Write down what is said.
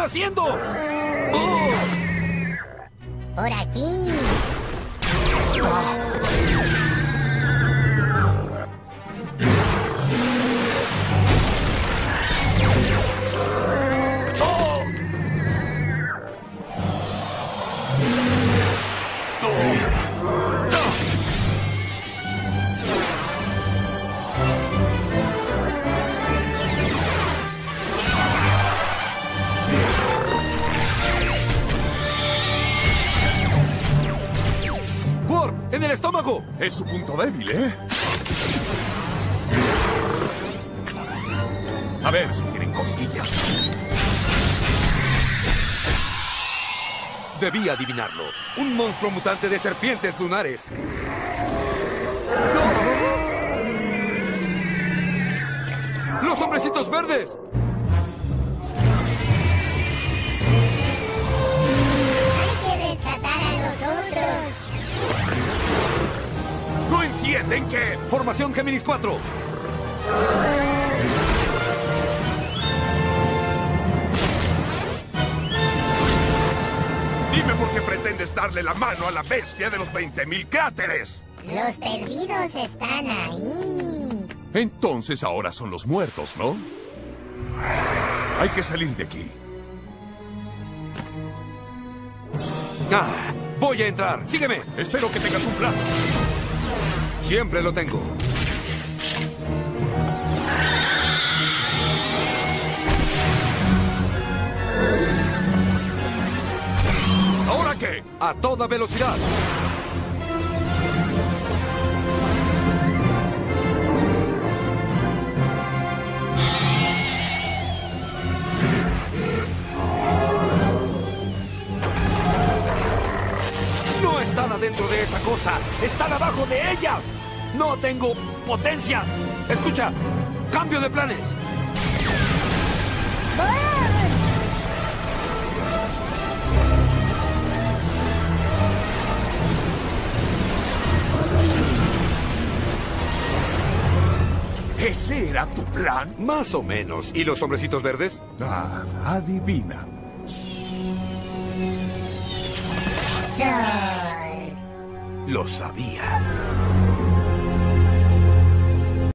haciendo? ¡Oh! Por aquí. ¡En el estómago! Es su punto débil, ¿eh? A ver si tienen cosquillas. Debí adivinarlo. Un monstruo mutante de serpientes lunares. ¡No! ¡Los hombrecitos verdes! Hay que rescatar a los otros. ¿No entienden que...? Formación Géminis 4. Dime por qué pretendes darle la mano a la bestia de los 20.000 cráteres. Los perdidos están ahí. Entonces ahora son los muertos, ¿no? Hay que salir de aquí. Ah, voy a entrar. Sígueme. Espero que tengas un plan. Siempre lo tengo. ¿Ahora qué? A toda velocidad. No están adentro de esa cosa. Están abajo de ella. No tengo potencia. Escucha. Cambio de planes. ¿Ese era tu plan? Más o menos. ¿Y los hombrecitos verdes? Ah, adivina. Thor. Lo sabía.